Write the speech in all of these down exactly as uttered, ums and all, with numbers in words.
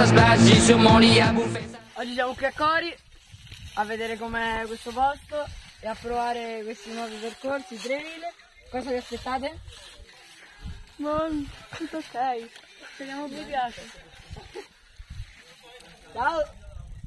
ça splash, j'ai sur mon lit à bouffer ça. Oggi siamo qui a Cori a vedere com'è questo posto e a provare questi nuovi percorsi, trail. Cosa vi aspettate? Buon, tutto ok, speriamo che vi piace. Ciao!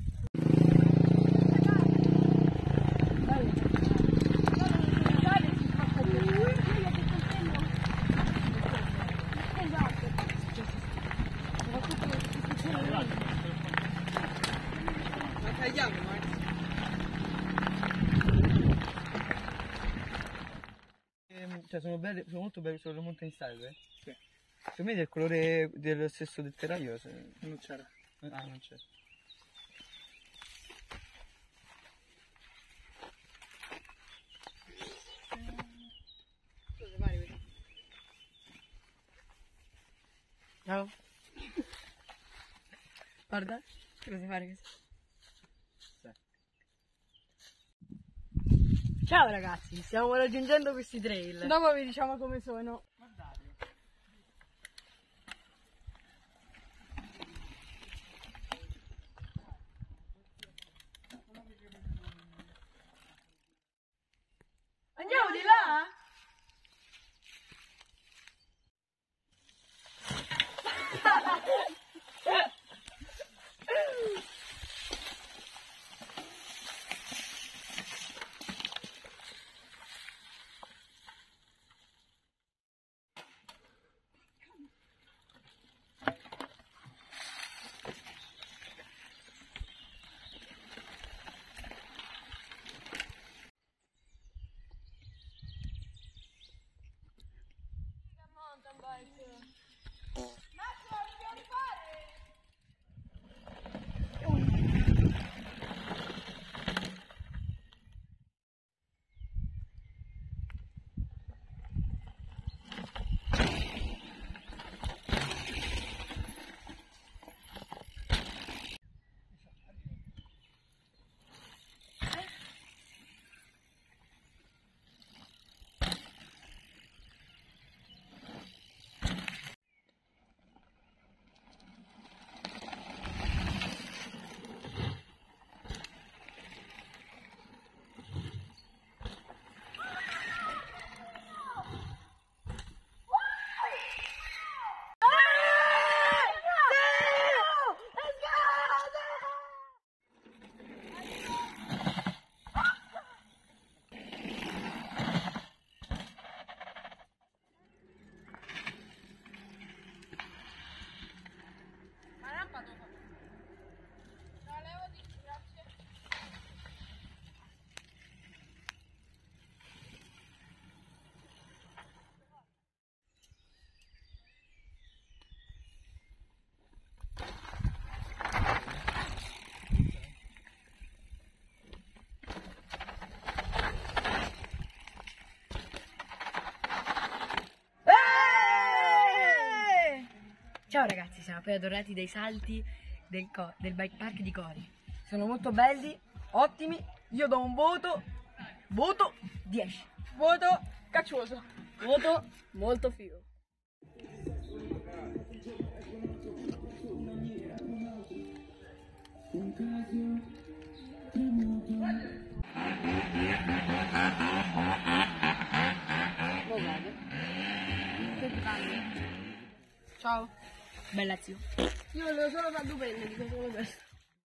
Cioè sono belle, sono molto belle sulle montagne style, eh? Sì. Secondo me del colore dello stesso del terrario se... non c'era. Ah, non c'era. Ciao! Guarda, cosa fare questo? Ciao ragazzi, stiamo raggiungendo questi trail. Dopo vi diciamo come sono. Andiamo di là? Ciao ragazzi, siamo appena tornati dai salti del, del bike park di Cori. Sono molto belli, ottimi. Io do un voto, voto dieci. Voto caccioso. Voto molto figo. Ciao. Bella zio. Io volevo solo fare due penne di questo.